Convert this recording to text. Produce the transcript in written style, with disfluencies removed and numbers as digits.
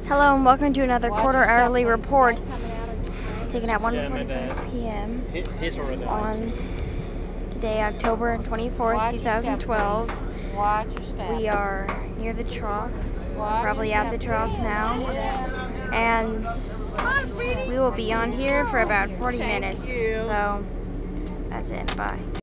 Hello and welcome to another quarter-hourly report. Taken at 1:45 p.m. on today, October 24th, 2012. We are near the trough, probably at the trough now, and we will be on here for about 40 minutes. So that's it. Bye.